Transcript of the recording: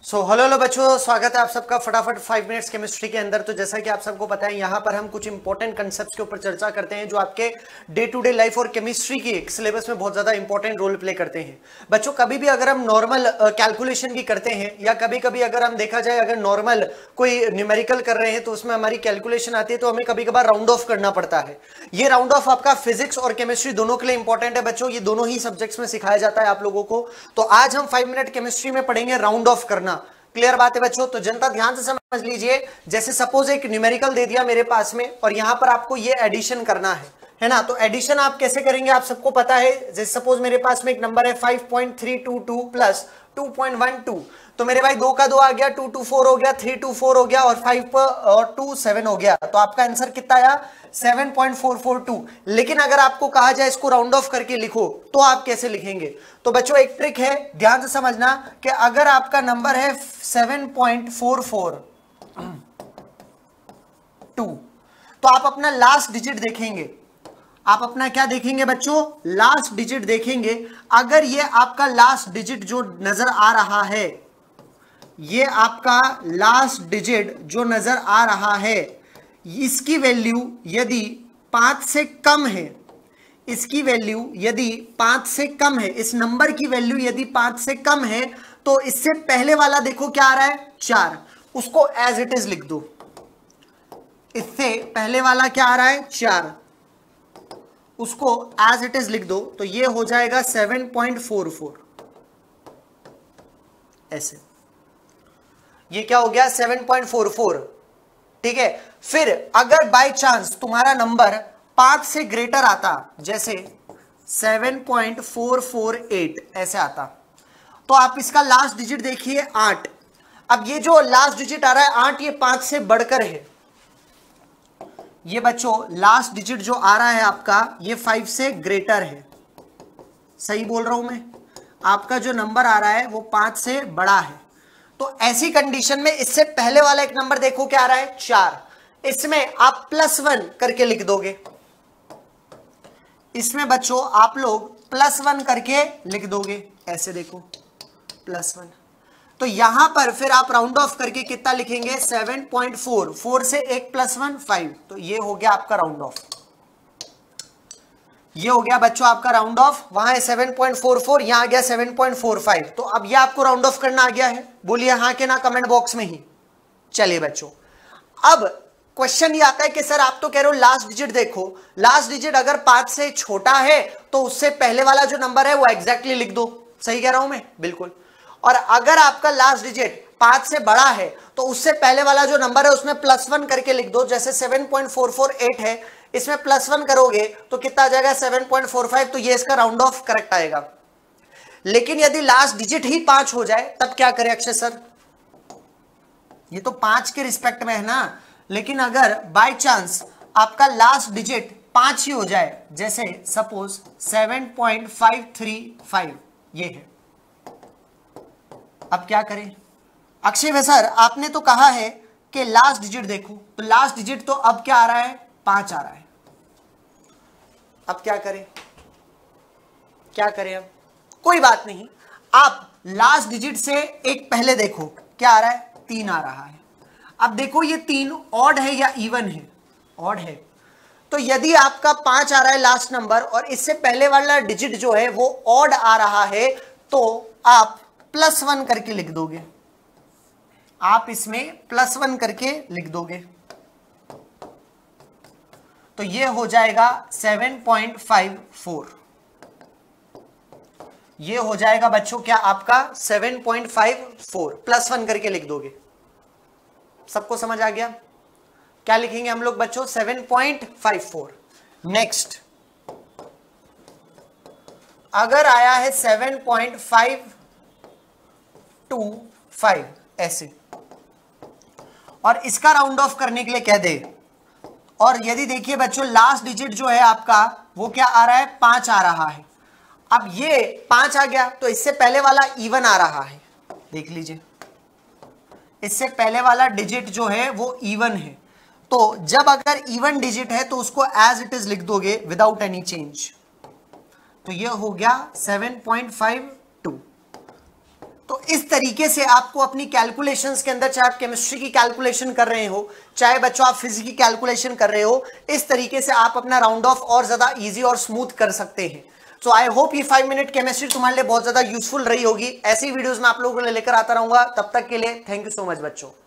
Hello बच्चों, स्वागत है आप सबका फटाफट 5 मिनट्स केमिस्ट्री के अंदर। तो जैसा कि आप सबको पता है, यहाँ पर हम कुछ इंपॉर्टेंट कंसेप्ट्स के ऊपर चर्चा करते हैं जो आपके डे टू डे लाइफ और केमिस्ट्री की सिलेबस में बहुत ज्यादा इंपॉर्टेंट रोल प्ले करते हैं। बच्चों, कभी भी अगर हम नॉर्मल कैलकुलेशन की करते हैं या कभी कभी अगर हम देखा जाए अगर नॉर्मल कोई न्यूमेरिकल कर रहे हैं तो उसमें हमारी कैलकुलेशन आती है तो हमें कभी कभार राउंड ऑफ करना पड़ता है। ये राउंड ऑफ आपका फिजिक्स और केमिस्ट्री दोनों के लिए इंपॉर्टेंट है बच्चों। ये दोनों ही सब्जेक्ट्स में सिखाया जाता है आप लोगों को। तो आज हम 5 मिनट केमिस्ट्री में पढ़ेंगे राउंड ऑफ करना। क्लियर बात है बच्चों? तो जनता ध्यान से समझ लीजिए। जैसे सपोज एक न्यूमेरिकल दे दिया मेरे पास में और यहां पर आपको ये एडिशन करना है ना। तो एडिशन आप कैसे करेंगे आप सबको पता है। जैसे सपोज मेरे पास में एक नंबर है 5.322 प्लस 2.12। तो मेरे भाई 2 का 2 आ गया, 2 2 4 हो गया, 3 2 4 हो गया और 5 और 2 7 हो गया। तो आपका आंसर कितना आया? 7.442। लेकिन अगर आपको कहा जाए इसको राउंड ऑफ करके लिखो तो आप कैसे लिखेंगे? तो बच्चों एक ट्रिक है, ध्यान से समझना कि अगर आपका नंबर है 7.442 तो आप अपना लास्ट डिजिट देखेंगे। आप अपना क्या देखेंगे बच्चों? लास्ट डिजिट देखेंगे। अगर ये आपका लास्ट डिजिट जो नजर आ रहा है, ये आपका लास्ट डिजिट जो नजर आ रहा है, इसकी वैल्यू यदि 5 से कम है, इसकी वैल्यू यदि 5 से कम है, इस नंबर की वैल्यू यदि 5 से कम है तो इससे पहले वाला देखो क्या आ रहा है? 4। उसको एज इट इज लिख दो। इससे पहले वाला क्या आ रहा है? 4। उसको एज इट इज लिख दो। तो ये हो जाएगा 7.44। ऐसे ये क्या हो गया? 7.44। ठीक है। फिर अगर बाय चांस तुम्हारा नंबर 5 से ग्रेटर आता, जैसे 7.448 ऐसे आता, तो आप इसका लास्ट डिजिट देखिए 8। अब ये जो लास्ट डिजिट आ रहा है 8, ये 5 से बढ़कर है। ये बच्चों लास्ट डिजिट जो आ रहा है आपका, ये 5 से ग्रेटर है। सही बोल रहा हूं मैं? आपका जो नंबर आ रहा है वो 5 से बड़ा है। तो ऐसी कंडीशन में इससे पहले वाला एक नंबर देखो क्या आ रहा है? 4। इसमें आप +1 करके लिख दोगे। इसमें बच्चों आप लोग +1 करके लिख दोगे। ऐसे देखो +1। तो यहां पर फिर आप राउंड ऑफ करके कितना लिखेंगे? 7.4। 4 से 1 +1 5। तो ये हो गया आपका राउंड ऑफ। ये हो गया बच्चों आपका राउंड ऑफ। वहां है 7.44, यहां आ गया 7.45। तो अब ये आपको राउंड ऑफ करना आ गया है? बोलिए हाँ के ना कमेंट बॉक्स में ही। चलिए बच्चों, अब क्वेश्चन ये आता है कि सर आप तो कह रहे हो लास्ट डिजिट देखो। लास्ट डिजिट अगर 5 से छोटा है तो उससे पहले वाला जो नंबर है वो एग्जैक्टली लिख दो। सही कह रहा हूं मैं? बिल्कुल। और अगर आपका लास्ट डिजिट 5 से बड़ा है तो उससे पहले वाला जो नंबर है उसमें +1 करके लिख दो। जैसे 7.448 है, इसमें +1 करोगे तो कितना आ जाएगा? 7.45। तो ये इसका राउंड ऑफ करेक्ट आएगा। लेकिन यदि लास्ट डिजिट ही 5 हो जाए तब क्या करें अक्षय सर? ये तो 5 के रिस्पेक्ट में है ना। लेकिन अगर बाय चांस आपका लास्ट डिजिट 5 ही हो जाए, जैसे सपोज 7.535 ये है, अब क्या करें? अक्षय भाई सर आपने तो कहा है कि लास्ट डिजिट देखो, तो लास्ट डिजिट तो अब क्या आ रहा है? 5 आ रहा है। अब क्या करें? क्या करें? अब कोई बात नहीं, आप लास्ट डिजिट से एक पहले देखो क्या आ रहा है? 3 आ रहा है। अब देखो ये 3 ऑड है या इवन है? ऑड है। तो यदि आपका 5 आ रहा है लास्ट नंबर और इससे पहले वाला डिजिट जो है वो ऑड आ रहा है तो आप +1 करके लिख दोगे। आप इसमें +1 करके लिख दोगे। तो ये हो जाएगा 7.54। ये हो जाएगा बच्चों क्या आपका? 7.54 +1 करके लिख दोगे। सबको समझ आ गया? क्या लिखेंगे हम लोग बच्चों? 7.54। नेक्स्ट, अगर आया है 7.525 ऐसे, और इसका राउंड ऑफ करने के लिए कह दे, और यदि देखिए बच्चों लास्ट डिजिट जो है आपका वो क्या आ रहा है? 5 आ रहा है। अब ये 5 आ गया तो इससे पहले वाला इवन आ रहा है। देख लीजिए, इससे पहले वाला डिजिट जो है वो इवन है। तो जब अगर इवन डिजिट है तो उसको एज इट इज लिख दोगे विदाउट एनी चेंज। तो ये हो गया 7.52। तो तो इस तरीके से आपको अपनी कैलकुलेशंस के अंदर, चाहे आप केमिस्ट्री की कैलकुलेशन कर रहे हो, चाहे बच्चों आप फिजिक्स की कैलकुलेशन कर रहे हो, इस तरीके से आप अपना राउंड ऑफ और ज्यादा इजी और स्मूथ कर सकते हैं। सो आई होप ये 5 मिनट केमिस्ट्री तुम्हारे लिए बहुत ज्यादा यूजफुल रही होगी। ऐसी वीडियोस मैं आप लोगों को लेकर आता रहूंगा। तब तक के लिए थैंक यू सो मच बच्चों।